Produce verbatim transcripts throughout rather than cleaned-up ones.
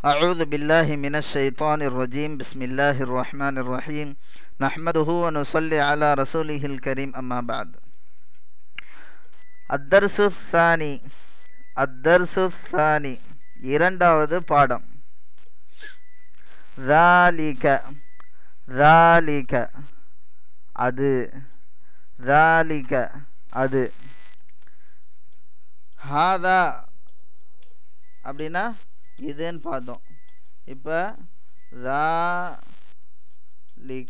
أعوذ بالله من الشيطان الرجيم بسم الله الرحمن الرحيم نحمده ونصلي على رسوله الكريم أما بعد الدرس الثاني الدرس الثاني இரண்டாவது பாடம் ذلك ذلك அது ذلك அது ஹாதா அப்படின்னா இதுன்னு பார்த்தோம். இப்போ ذلك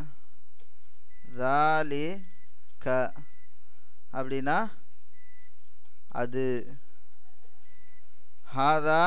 ذلك அப்படின்னா அது ஹாதா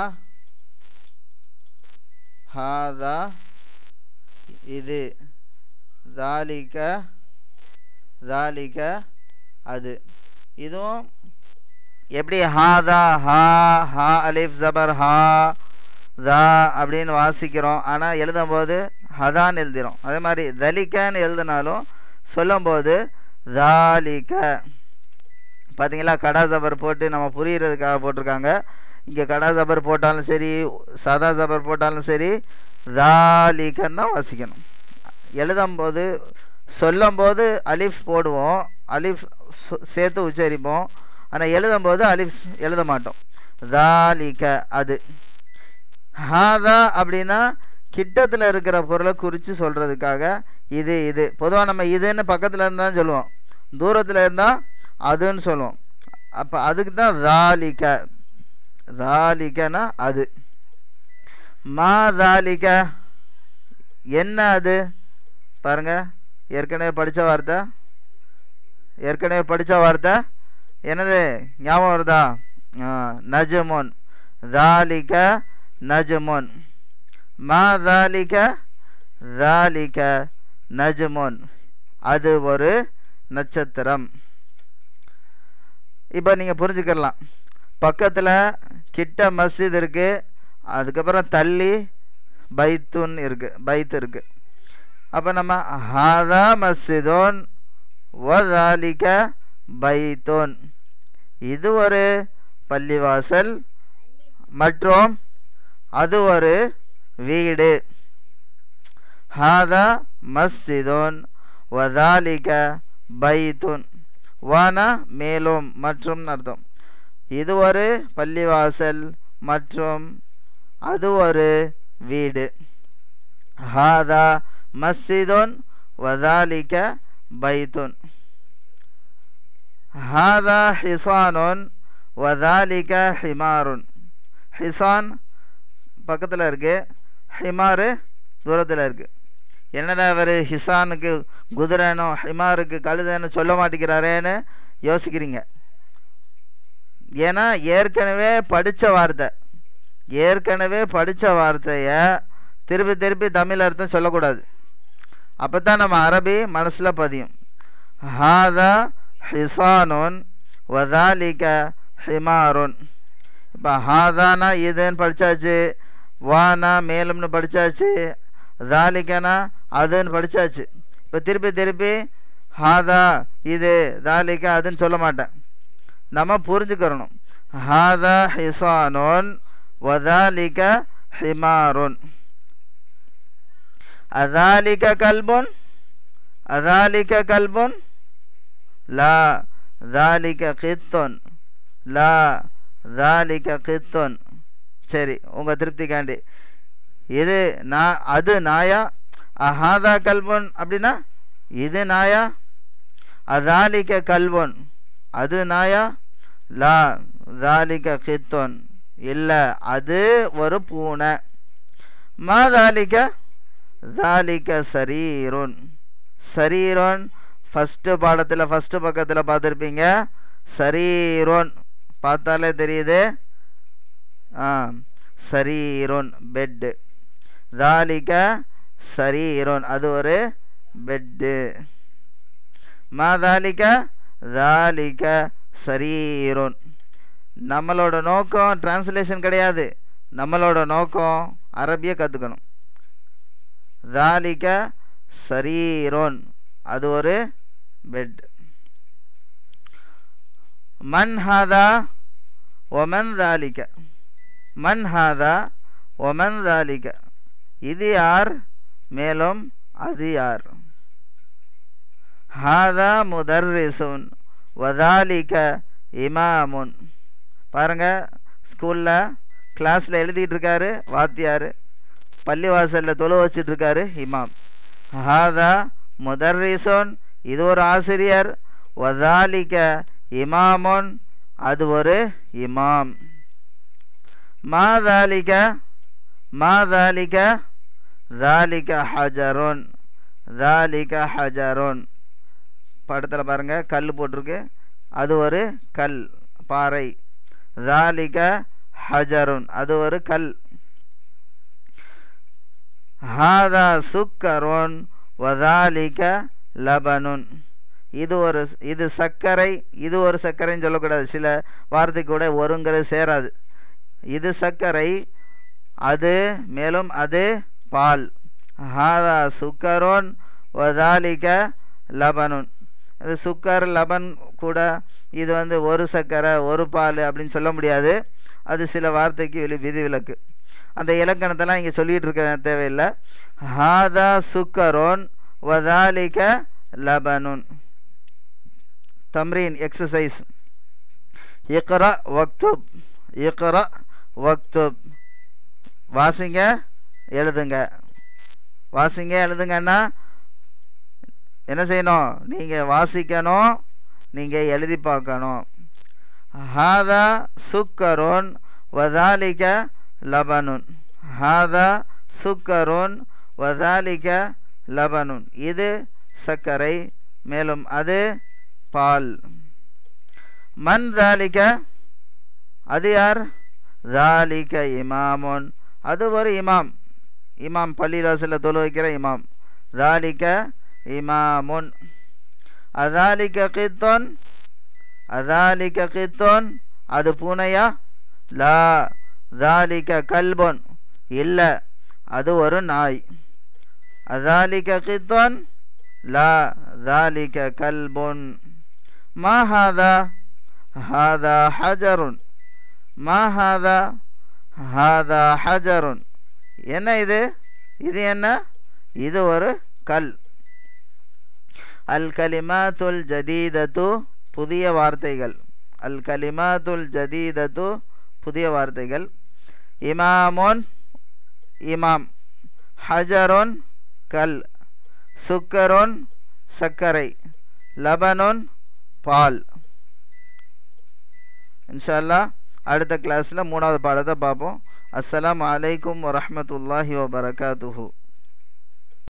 ஹாதா இது ذلك ذلك அது இதுவும் எப்படி ஹாதா ஹா ஹா அலிஃப் ஜபர் ஹா தா அப்படின்னு வாசிக்கிறோம். ஆனால் எழுதும்போது ஹதான்னு எழுதிடும். அதே மாதிரி தலிக்கன்னு எழுதினாலும் சொல்லும்போது தாலிக்க. பார்த்தீங்களா, கடா ஜபர் போட்டு நம்ம புரிகிறதுக்காக போட்டிருக்காங்க. இங்கே கடா ஜபர் போட்டாலும் சரி, சதா ஜபர் போட்டாலும் சரி, தாலிக்கன்னு தான் வாசிக்கணும். எழுதும்போது சொல்லும்போது அலிஃப் போடுவோம், அலிஃப் சேர்த்து உச்சரிப்போம். ஆனால் எழுதும்போது அலிஃப் எழுத மாட்டோம். தாலிக்க அது. ஹாதா அப்படின்னா கிட்டத்தில் இருக்கிற பொருளை குறித்து சொல்கிறதுக்காக இது இது. பொதுவாக நம்ம இதுன்னு பக்கத்தில் இருந்தால் சொல்லுவோம், தூரத்தில் இருந்தால் அதுன்னு சொல்லுவோம். அப்போ அதுக்கு தான் தாலிக்க. தாலிக்கனா அது. மா தாலிக்க என்ன அது பாருங்கள். ஏற்கனவே படித்த வார்த்தை ஏற்கனவே படித்த வார்த்தை என்னது ஞாபகம் வருதா? நஜ்முன். தாலிக நஜ்முன். மா தாலிக தாலிக நஜ்முன். அது ஒரு நட்சத்திரம். இப்போ நீங்கள் புரிஞ்சுக்கலாம், பக்கத்தில் கிட்ட மஸ்ஜித் இருக்குது, அதுக்கப்புறம் தள்ளி பைத்துன் இருக்குது, பைத்து இருக்குது. அப்போ நம்ம ஹாதா மஸ்ஜிதுன் வ தாலிக பைத்துன். இது ஒரு பள்ளிவாசல் மற்றும் அது ஒரு வீடு. ஹாதா மஸ்ஜிதுன் வதாலிக பைத்துன். வானா மேலும் மற்றும் அர்த்தம். இது ஒரு பள்ளிவாசல் மற்றும் அது ஒரு வீடு. ஹாதா மஸ்ஜிதுன் வதாலிக பைத்துன். ஹாதா ஹிசானுன் வதாலிக ஹிமாருன். ஹிசான் பக்கத்தில் இருக்குது, ஹிமாரு தூரத்தில் இருக்குது. என்னடா அவர் ஹிசானுக்கு குதிரைனும் ஹிமாருக்கு கழுதைன்னு சொல்ல மாட்டேங்கிறாரேன்னு யோசிக்கிறீங்க. ஏன்னா ஏற்கனவே படித்த வார்த்தை ஏற்கனவே படித்த வார்த்தையை திருப்பி திருப்பி தமிழ் அர்த்தம் சொல்லக்கூடாது. அப்போ தான் நம்ம அரபி மனசில் பதியும். ஹாதா ஹிசானுன் வதாலிக ஹிமாருன். இப்போ ஹாதானா இதுன்னு படித்தாச்சு, வானா மேலும்னு படித்தாச்சு, தாலிக்கனா அதுன்னு படித்தாச்சு. இப்போ திருப்பி திருப்பி ஹாதா இது தாலிக்க அதுன்னு சொல்ல மாட்டேன். நம்ம புரிஞ்சுக்கிறணும். ஹாதா ஹிசானுன் வதாலிக ஹிமாருன். அதாலிக கல்புன் அதாலிக கல்புன் லா தாலிக கித்துன் லா தாலிக கித்துன். சரி, உங்கள் திருப்திக்காண்டி இது நான் அது நாயா? அஹாதா கல்புன் அப்படின்னா இது நாயா? அதாலிக கல்புன் அது நாயா? லா தாலிக கித்துன் இல்லை, அது ஒரு பூனை. மா தாலிக தாலிக சரீருன். சரீருன் ஃபஸ்ட்டு பாடத்தில் ஃபஸ்ட்டு பக்கத்தில் பார்த்துருப்பீங்க. சரீரோன் பார்த்தாலே தெரியுது. ஆ சரீரோன் பெட்டு. தாலிக சரீரோன் அது ஒரு பெட்டு. மா தாலிக தாலிக சரீரோன். நம்மளோட நோக்கம் டிரான்ஸ்லேஷன் கிடையாது, நம்மளோட நோக்கம் அரபியை கற்றுக்கணும். தாலிக சரீரோன் அது ஒரு பெட். மன் ஹாதா ஒமன் தாலிக. மன் ஹாதா ஒமன் தாலிக இது யார், மேலும் அது யார். ஹாதா முதர்ரிசுன் வதாலிக இமாமுன். பாருங்கள், ஸ்கூலில் கிளாஸில் எழுதிட்டு இருக்காரு வாத்தியார், பள்ளிவாசலில் தொழு வச்சுட்டு இருக்காரு இமாம். ஹாதா முதர்ரிசுன் இது ஒரு ஆசிரியர், வதாலிக இமாமுன் அது ஒரு இமாம். மாதாலிக மாதாலிக தாலிக ஹஜருன் தாலிக ஹஜருன். படத்தில் பாருங்கள் கல் போட்டிருக்கு, அது ஒரு கல் பாறை. தாலிக ஹஜருன் அது ஒரு கல். ஹாதா சுக்கருன் வதாலிக லபனுன் இது ஒரு இது சர்க்கரை, இது ஒரு சர்க்கரைன்னு சொல்லக்கூடாது, சில வார்த்தை கூட ஒருங்கிறது சேராது. இது சர்க்கரை, அது மேலும் அது பால். ஹாதா சுக்கருன் வதாலிக லபனுன். அது சுக்கர் லபன் கூட இது வந்து ஒரு சர்க்கரை ஒரு பால் அப்படின்னு சொல்ல முடியாது, அது சில வார்த்தைக்கு விதிவிலக்கு. அந்த இலக்கணத்தெல்லாம் இங்கே சொல்லிகிட்டு இருக்க தேவையில்லை. ஹாதா சுக்கருன் வதாலிக லபனுன். தம்ரீன் எக்ஸசைஸ். இக்ரா வக்துப் இக்ரா வக்துப் வாசிங்க எழுதுங்க. வாசிங்க எழுதுங்கன்னா என்ன செய்யணும், நீங்கள் வாசிக்கணும், நீங்கள் எழுதி பார்க்கணும். ஹாதா சுக்கருன் வதாலிக லபனுன் ஹாதா சுக்கருன் வதாலிக லபனுன் இது சர்க்கரை, மேலும் அது பால். மன் தாலிக அது யார், தாலிக இமாமுன் அது ஒரு இமாம். இமாம் பள்ளிவாசலில் தொழு வைக்கிற இமாம். தாலிக இமாமுன். அதாலிக கித்தோன் அதாலிக கித்தோன் அது பூனையா, லா தாலிக கல்பொன் இல்லை அது ஒரு நாய். அதாலிக கித்தோன் லா தாலிக கல்பொன். மா ஹாதா ஹாதா ஹஜருன் மா ஹாதா ஹாதா ஹஜருன் என்ன இது, இது என்ன, இது ஒரு கல். அல் கலிமாத்துல் ஜதீதத்து புதிய வார்த்தைகள். அல் கலிமாத்துல் ஜதீதத்து புதிய வார்த்தைகள். இமாமுன் இமாம், ஹஜருன் கல், சுக்கருன் சர்க்கரை, லபனுன் பால். இன்ஷா அல்லாஹ் அடுத்த கிளாஸில் மூணாவது பாடத்தை பார்ப்போம். அஸ்ஸலாமு அலைக்கும் வரஹ்மத்துல்லாஹி வபரகாத்துஹு.